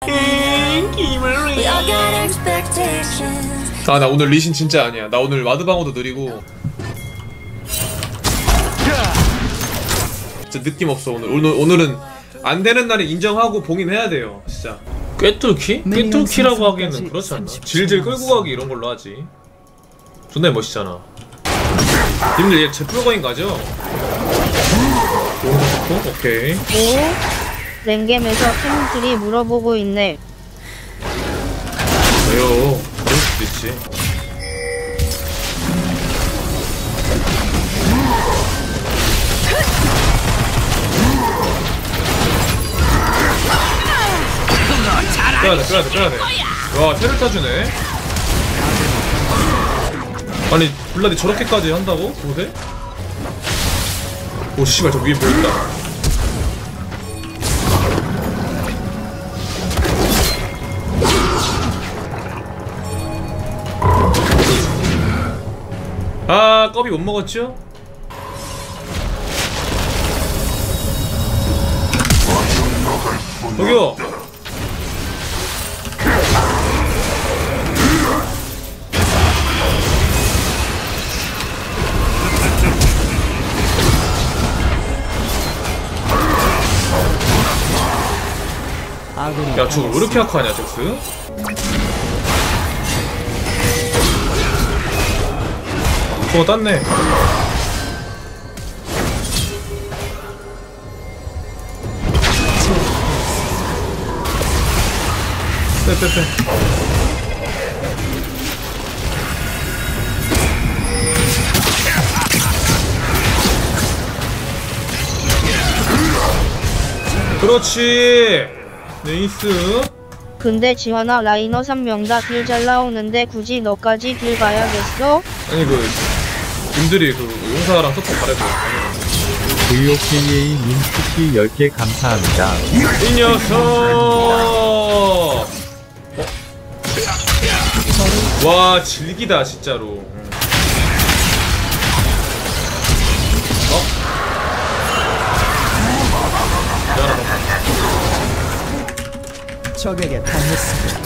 아, 나 오늘 리신 진짜 아니야. 나 오늘 와드 방어도 느리고 진짜 느낌 없어. 오늘은 안 되는 날은 인정하고 봉인해야 돼요. 진짜. 꿰뚫기? 꿰뚫기라고 하기에는 그렇지 않나? 질질 끌고 가기 이런 걸로 하지. 존나 멋있잖아. 님들 얘 제 프로거인 가죠? 오케이. 오, 랭겜에서 팬들이 물어보고 있네. 왜요? 그럴 수도 있지. 끌어야돼. 와, 테를 타주네. 아니, 블라디 저렇게까지 한다고? 보세? 오, 씨발, 저 위에 보인다. 아, 껍이 못 먹었죠? 저기요! 야, 저거 왜 이렇게 약하냐, 잭스? 저거 땄네. 빼. 그렇지. 네이스. 근데 지환아 라이너 3명 다 딜 잘 나오는데 굳이 너까지 딜 가야겠어? 아니 님들이 용사랑 소통 잘해줘. VOKA 님 쿠키 10개 감사합니다. 이 녀석! 와, 질기다 진짜로. 적에게 당했습니다.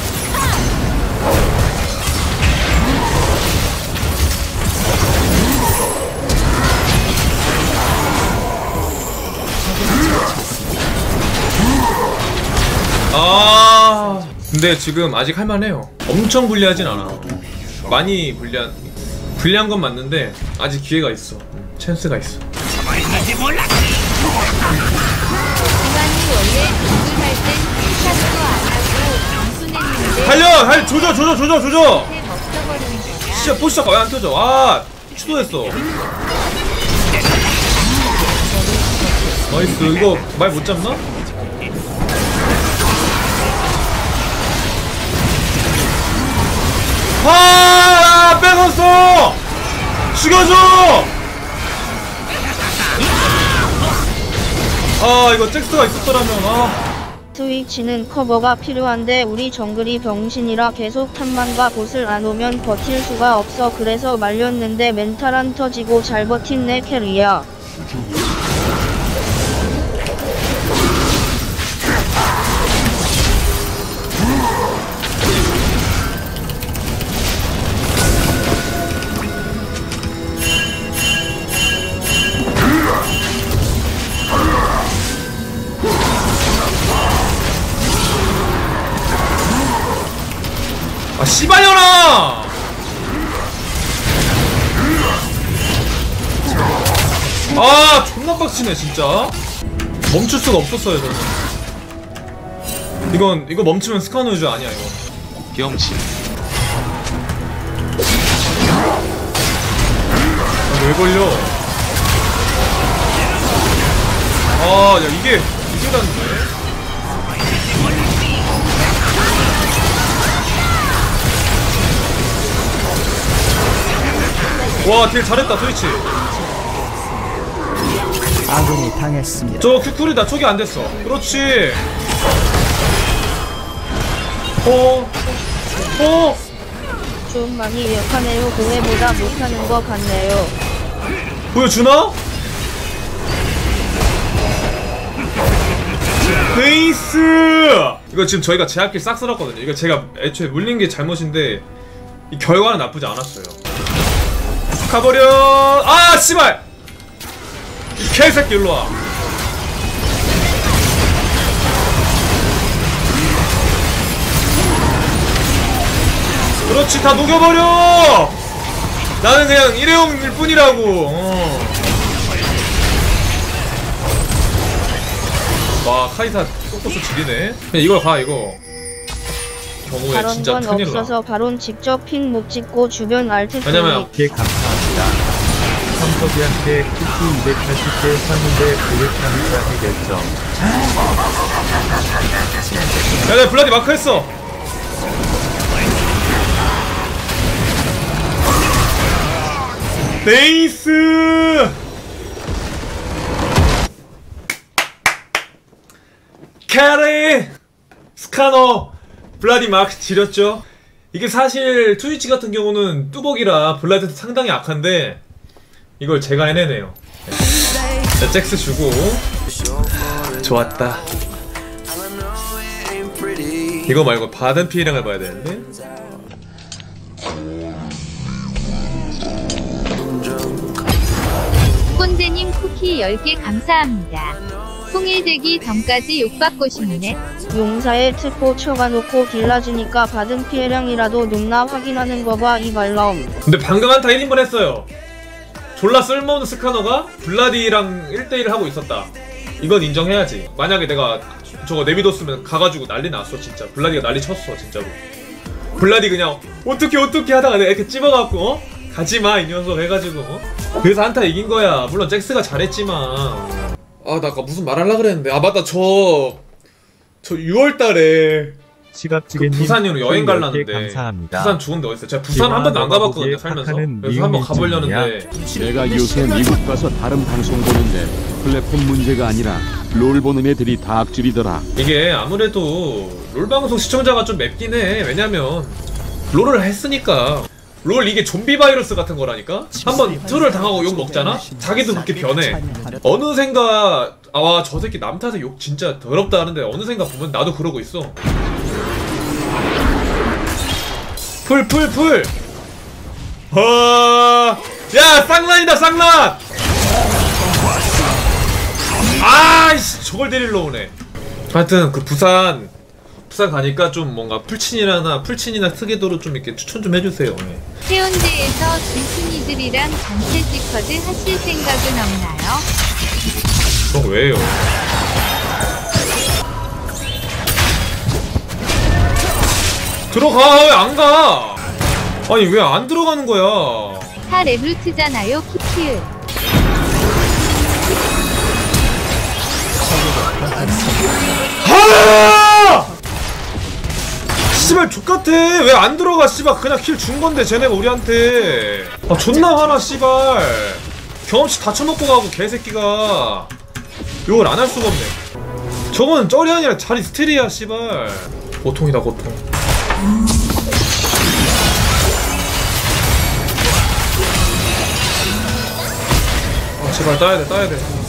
아, 근데 지금 아직 할만해요. 엄청 불리하진 않아. 많이 불리한 건 맞는데 아직 기회가 있어. 찬스가 있어. 달려! 조져! 진짜 포시작 왜 안 터져? 아, 추도했어. 나이스. 이거 말 못 잡나? 아, 뺏었어! 죽여줘! 아, 이거 잭스가 있었더라면, 스위치는 커버가 필요한데 우리 정글이 병신이라 계속 탐만과 보슬 안 오면 버틸 수가 없어. 그래서 말렸는데 멘탈 안 터지고 잘 버틴 내 캐리야. 아, 씨발려나! 아, 존나 빡치네 진짜. 멈출 수가 없었어요 저는. 이거 멈추면 스카누즈 아니야 이거. 경치. 아, 왜 걸려? 아, 야 이게 닿네. 와, 딜 잘했다 스위치. 아군이 당했습니다. 저 큐쿨이다. 촉이 안 됐어. 그렇지. 좀 많이 역하네요. 고해보다 못하는 것 같네요. 보여주나? 베이스! 이거 지금 저희가 제압길 싹 쓸었거든요. 이거 제가 애초에 물린 게 잘못인데 이 결과는 나쁘지 않았어요. 가버려. 아 씨발 이 개새끼 일로와. 그렇지, 다 녹여버려. 나는 그냥 일회용일 뿐이라고. 와 카이사 쏘쏘쏘 지리네. 그냥 이걸 가 이거. 경우에 다른 진짜 건 큰일 나. 없어서 바론 직접 핑 못 찍고 주변 알트 왜냐면 클릭. 10개 감사합니다. 성섭이한테 쿠키 280개 샀는데 900감사 해결점. 야 내가 블라디 마크 했어. 네이스. 캐리 스카너 블라디 마크 지렸죠. 이게 사실 트위치 같은 경우는 뚜벅이라 블라디도 상당히 악한데 이걸 제가 해내네요. 자, 잭스 주고. 좋았다. 이거 말고 받은 피해량을 봐야 되는데. 꼰대님 쿠키 10개 감사합니다. 통일되기 전까지 욕받고 싶네. 용사에 특보 쳐가놓고 딜라주니까 받은 피해량이라도 높나 확인하는 거봐 이 말라움. 근데 방금 한타 1인분 했어요. 졸라 쓸모없는 스카너가 블라디랑 1대1 하고 있었다. 이건 인정해야지. 만약에 내가 저거 내비뒀으면 가가지고 난리 났어 진짜. 블라디가 난리 쳤어 진짜로. 블라디 그냥 어떻게 하다가 내가 이렇게 찝어갖고 어? 가지마 이 녀석 해가지고 어? 그래서 한타 이긴 거야. 물론 잭스가 잘했지만. 아 나 아까 무슨 말 하려고 그랬는데. 아 맞다 저 6월달에 시각지게님 그 부산으로 여행 갈라는데 감사합니다. 부산 좋은데 어딨어? 제가 부산 한 번도 안 가봤거든요 살면서. 그래서 한번 가보려는데. 내가 요새 미국 가서 다른 방송 보는데 플랫폼 문제가 아니라 롤 보는 애들이 다 악질이더라. 이게 아무래도 롤 방송 시청자가 좀 맵긴 해. 왜냐면 롤을 했으니까. 롤 이게 좀비 바이러스 같은 거라니까? 한번 트롤 당하고 욕 먹잖아? 자기도 그렇게 변해. 어느샌가 아 저 새끼 남 탓에 욕 진짜 더럽다 하는데 어느샌가 보면 나도 그러고 있어. 풀 야 쌍란이다 쌍란. 아이씨 저걸 데리러 오네. 하여튼 그 부산 가니까 좀 뭔가 풀친이나 특이도로 좀 이렇게 추천 좀 해주세요. 네. 해운대에서 진순이들이랑 단체 지커드 하실 생각은 없나요? 그건 왜요? 들어가. 왜 안 가? 아니 왜 안 들어가는 거야? 다 레블트잖아요 키키을. 하! 씨발 족같아. 왜 안 들어가 씨발. 그냥 킬 준 건데 쟤네가 우리한테. 아 존나 화나 씨발. 경험치 다 쳐먹고 가고 개새끼가 욕을 안 할 수가 없네. 저건 쩔이 아니라 자리 스틸이야 씨발. 고통이다 고통. 아 제발 따야돼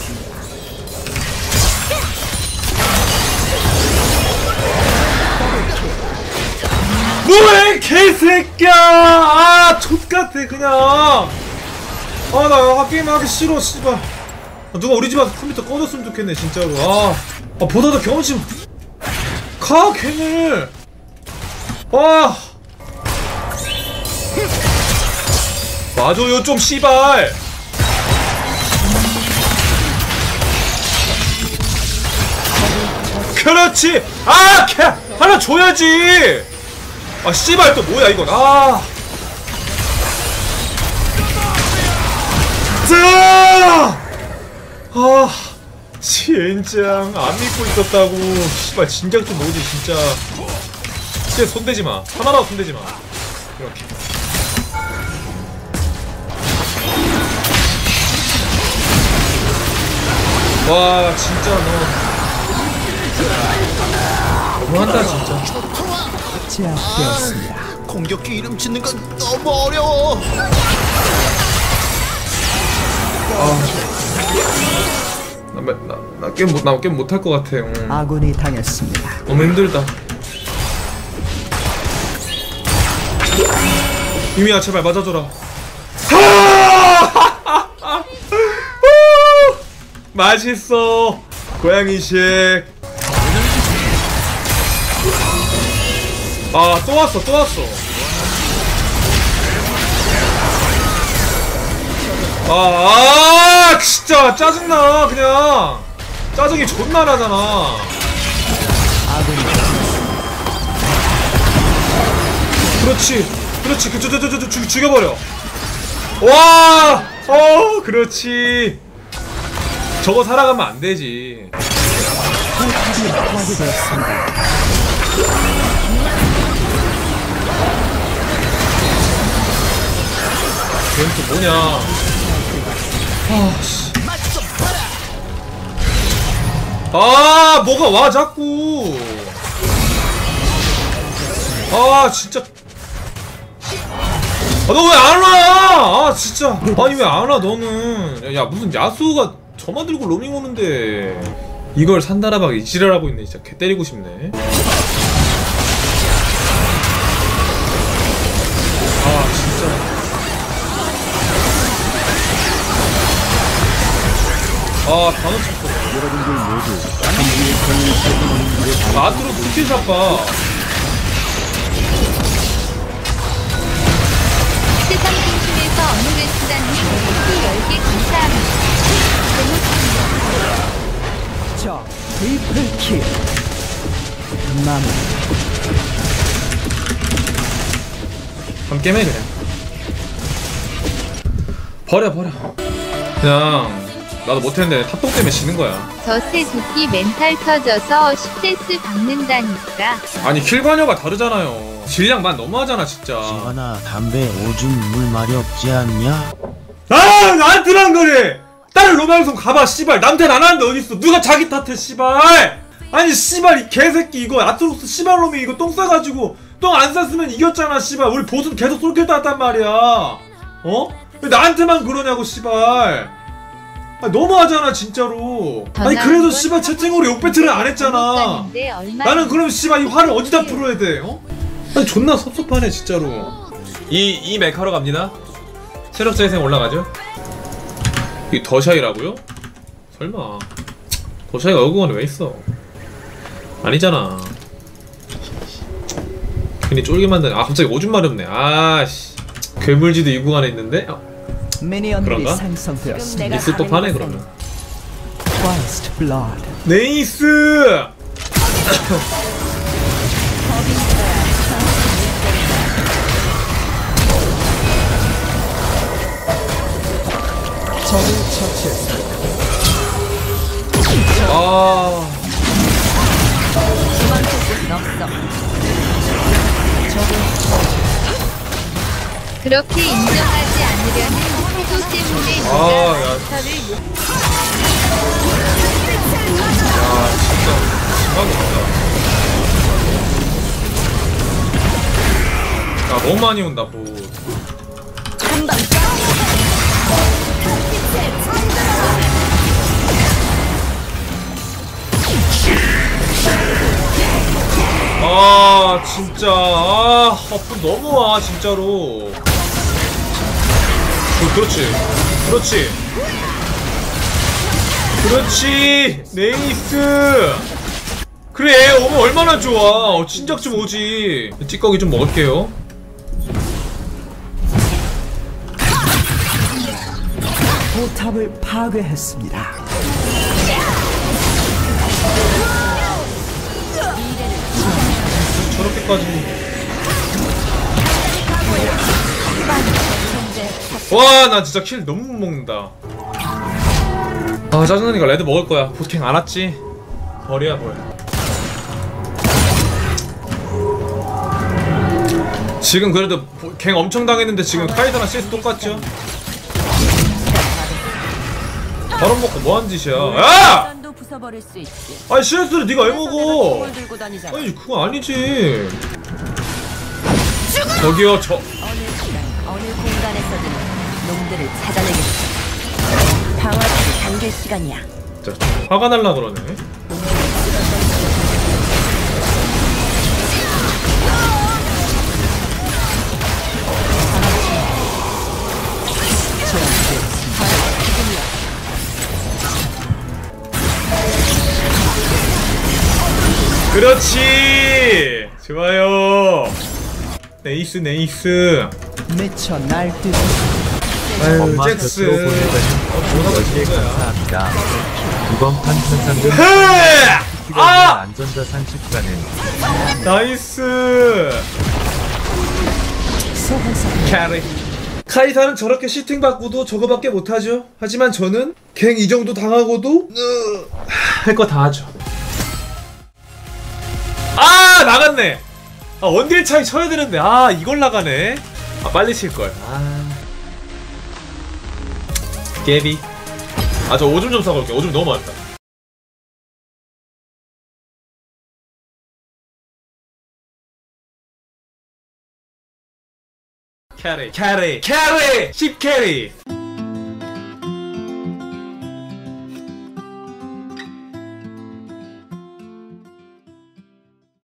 뭐해 개새끼야. 아 족같아 그냥. 아 나 게임 하기 싫어 씨발. 아, 누가 우리 집 와서 컴퓨터 꺼줬으면 좋겠네 진짜로. 아 보다도 경험치 가 걔는. 와 맞아요 좀 씨발. 그렇지. 아 걔 하나 줘야지. 아 씨발 또 뭐야 이건. 아 진짜 안 믿고 있었다고. 씨발 진작 좀 뭐지 진짜. 진짜 손대지마. 하나라도 손대지마. 이렇게 와 진짜 너 너무한다 진짜. 제압되었습니다. 공격기 이름 짓는 건 너무 어려워. 나 게임 못할 것 같아. 아군이 당했습니다. 너무 힘들다. 유미야 제발 맞아줘라. 맛있어 고양이식. 아 또 왔어. 진짜 짜증나. 그냥 짜증이 존나 나잖아. 그렇지 죽여버려. 와 그렇지. 저거 살아가면 안 되지. 걔는 또 뭐냐. 뭐가 와 자꾸. 진짜. 너 왜 안 와? 진짜. 아니 왜 안 와 너는. 야 무슨 야수가 저만 들고 로밍 오는데 이걸 산다라박 이 지랄하고 있네. 진짜 개 때리고 싶네. 진짜. 다 놓쳤어. 여러분들 모두 한국의 권위를 세우는 일에 나트로 스킬샷 봐. 세상 중심에서 어느새 수단님 쿠키 10개 감사합니다. 저 트리플킬. 마무. 그럼 게임해 그냥. 버려. 그냥 나도 못했는데 탑동 때문에 지는 거야. 저새 도끼 멘탈 터져서 10데스 박는다니까. 아니 킬관여가 다르잖아요. 질량만 너무하잖아 진짜. 하나 담배 오줌 물 말이 없지 않냐? 나한테만 그래. 다른 로망송 가봐 씨발. 남한테는 안 하는데 어딨어. 누가 자기 탓해 씨발. 아니 씨발 이 개새끼 이거 아트록스 씨발놈이 이거 똥 싸가지고 똥 안 쌌으면 이겼잖아 씨발. 우리 보스는 계속 솔킬 땄단 말이야. 왜 나한테만 그러냐고 씨발. 너무하잖아 진짜로. 아니 그래도 씨발 채팅으로 욕 배틀을 안 했잖아. 나는 그럼 씨발 이 화를 어디다 풀어야 돼? 아니 존나 섭섭하네 진짜로. 이 메카로 갑니다. 체력 재생 올라가죠? 이 더샤이라고요? 설마 더샤이가 어그원에 왜 있어? 아니잖아. 괜히 쫄게 만드네. 갑자기 오줌 마렵네. 아씨 괴물지도 이 구간에 있는데? 미니언들이 그런가? 생성되었습니다. 니스 또 파네 그러면. First blood. 네이스! 적을 처치했습니다. 그렇게 인정하지 않으려는 태도 때문에 야. 저를 진짜 심하겠다. 너무 많이 온다 보. 진짜 분 너무 와 진짜로. 그렇지 네이스. 그래 오면 얼마나 좋아. 진작 좀 오지. 찌꺼기 좀 먹을게요. 포탑을 파괴했습니다. 저렇게까지. 와 나 진짜 킬 너무 못 먹는다. 짜증나니까 레드 먹을 거야. 보스킹 안 왔지? 버려야 뭐야. 지금 그래도 갱 엄청 당했는데 지금 카이드랑 CS 똑같죠? 바로 먹고 뭐하는 짓이야. 야! 아니 CS를 네가 왜 먹어? 아니 그건 아니지. 저기요 어느 공간에서든 놈들을 찾아내겠어. 방어를 당길 시간이야. 자 진짜 화가 날라 그러네. 그렇지! 좋아요. 네이스 네이스. 미쳐 날뛰는 아유 엄마 잭스. 곁으로 보내다니 10개 감사합니다. 이번 판 현상금 아! 안전자 산책 가능. 나이스. 캐리. 카이사는 저렇게 시팅 받고도 저거밖에 못하죠. 하지만 저는 갱 이 정도 당하고도 할 거 다 하죠. 아 나갔네. 아 원딜 차이 쳐야 되는데 아 이걸 나가네. 아 빨리 칠걸. 아 깨비. 아 저 오줌 좀 사고 올게. 오줌 너무 많다. 캐리 캐리 캐리 10캐리